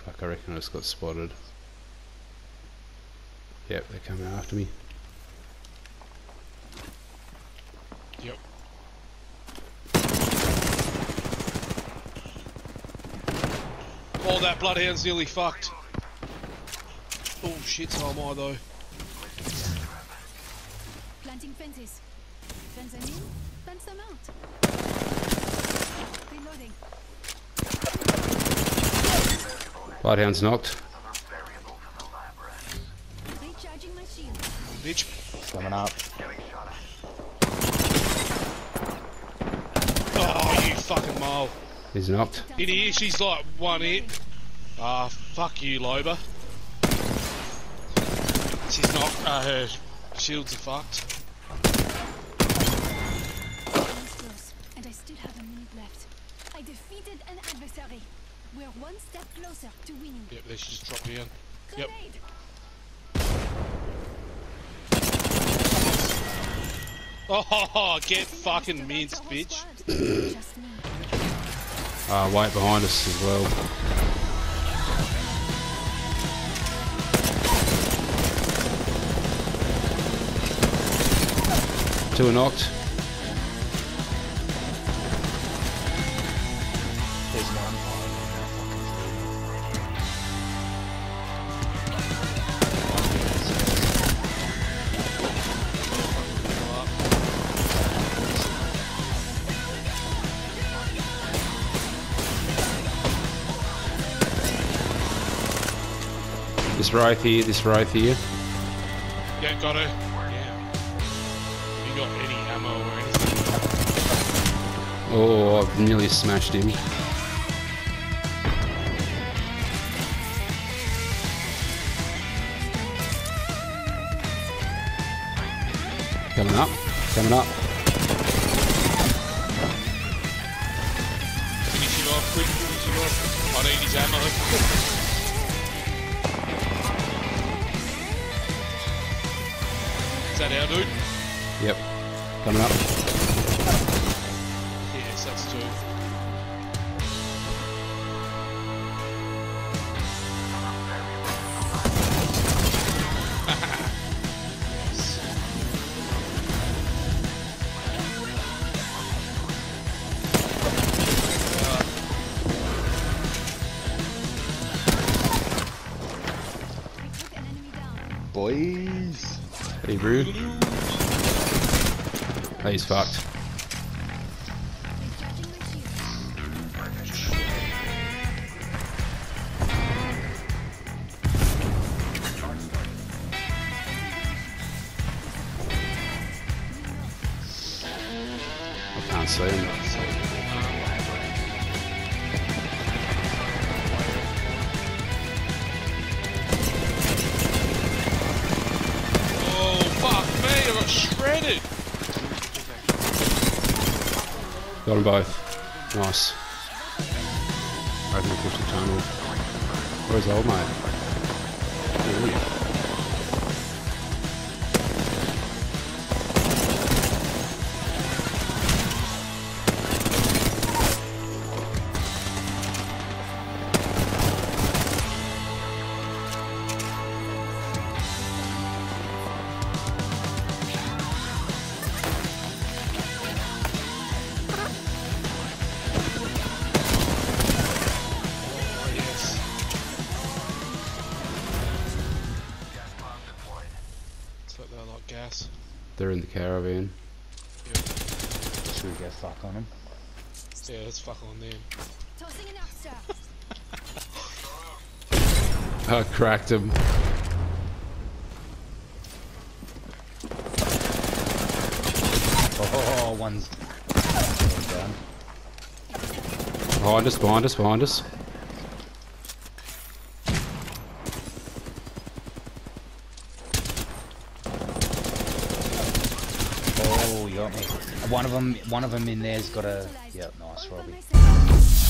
Fuck, I reckon I just got spotted. Yep, they're coming after me. Yep. Oh, that bloodhound's nearly fucked. Oh shit, so am I though. Planting fences. Fence them in, fence them out. Reloading. Bloodhound's knocked. Recharging my shield. Bitch. Coming up. Oh, you fucking mole. He's knocked. In here, she's like one hit. Ah, fuck you, Loba. She's not. Her shields are fucked. Close, and I still have a minute left. I defeated an adversary. We're one step closer to winning. Yep, there she just dropped down. Yep. Grenade. Oh, get fucking minced, bitch. Just me. White behind us as well. Two are knocked. There's one. This right here. Yeah, got her. Yeah. You got any ammo or anything? Oh, I've nearly smashed him. Coming up, coming up. Finish it off, quick, finish it off. I need his ammo. Is that our dude? Yep, coming up. Yes, that's two. We took an enemy down. Boys. Hey, Brew. Hey, he's fucked. Recharging my shield. I can't see him. Oh, fuck me, I got shredded. Got them both. Nice. I reckon I pushed the tunnel. Where's old mate? Ooh. Yes. It's like they're like gas. They're in the caravan. Should we go fuck on him? Yeah, let's fuck on them. Tossing an extra. I cracked him. Oh, one's down. Behind us, behind us, behind us. Oh, you got me. One of them in there's got a. Yep, nice, All by Robbie. myself.